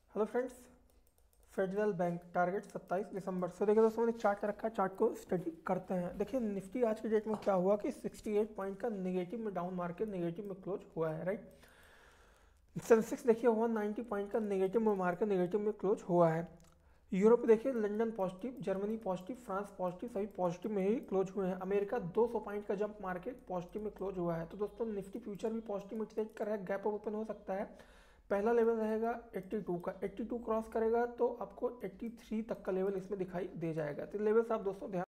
Hello friends, federal bank target 27 दिसंबर। So देखिए दोस्तों, मैंने चार्ट रखा है, चार्ट को स्टडी करते हैं। देखिए निफ्टी आज के डेट में क्या हुआ कि 68 पॉइंट का नेगेटिव में डाउन मार्केट नेगेटिव में क्लोज हुआ है, राइट। सेंसेक्स देखिए 190 पॉइंट का नेगेटिव में मार्केट नेगेटिव में क्लोज हुआ है। यूरोप देखिए London positive, Germany positive, France positive, सभी पॉजिटिव में ही क्लोज हुए हैं। अमेरिका 200 पॉइंट का जंप मार्केट पॉजिटिव में क्लोज हुआ है। तो दोस्तों निफ्टी फ्यूचर भी पॉजिटिव में ट्रेड कर रहा है, गैप अप ओपन हो सकता है। पहला लेवल रहेगा 82 का, 82 क्रॉस करेगा तो आपको 83 तक का लेवल इसमें दिखाई दे जाएगा। तो लेवल्स आप दोस्तों ध्यान